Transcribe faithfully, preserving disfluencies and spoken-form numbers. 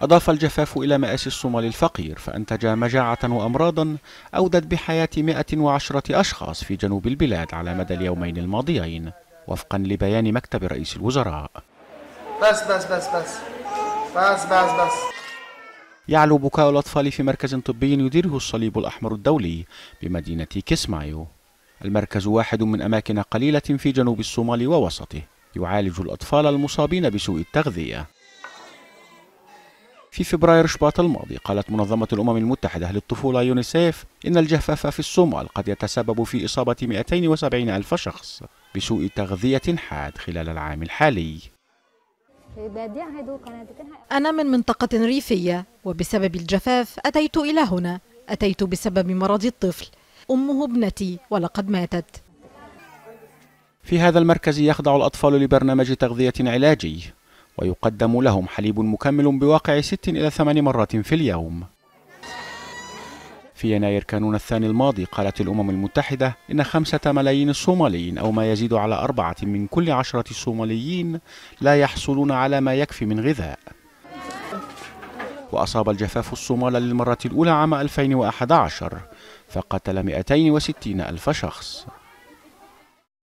أضاف الجفاف إلى مآسي الصومال الفقير، فأنتج مجاعة وأمراضا أودت بحياة مئة وعشرة أشخاص في جنوب البلاد على مدى اليومين الماضيين، وفقا لبيان مكتب رئيس الوزراء. بس بس بس بس بس بس بس يعلو بكاء الأطفال في مركز طبي يديره الصليب الأحمر الدولي بمدينة كيسمايو. المركز واحد من أماكن قليلة في جنوب الصومال ووسطه يعالج الأطفال المصابين بسوء التغذية. في فبراير شباط الماضي قالت منظمة الأمم المتحدة للطفولة يونيسيف إن الجفاف في الصومال قد يتسبب في إصابة مئتين وسبعين ألف شخص بسوء تغذية حاد خلال العام الحالي. أنا من منطقة ريفية، وبسبب الجفاف أتيت إلى هنا. أتيت بسبب مرض الطفل، أمه ابنتي ولقد ماتت. في هذا المركز يخضع الأطفال لبرنامج تغذية علاجي، ويقدم لهم حليب مكمل بواقع ست إلى ثمان مرات في اليوم. في يناير كانون الثاني الماضي قالت الأمم المتحدة إن خمسة ملايين صوماليين أو ما يزيد على أربعة من كل عشرة صوماليين لا يحصلون على ما يكفي من غذاء. وأصاب الجفاف الصومال للمرة الأولى عام ألفين وأحد عشر، فقتل مئتين وستين ألف شخص.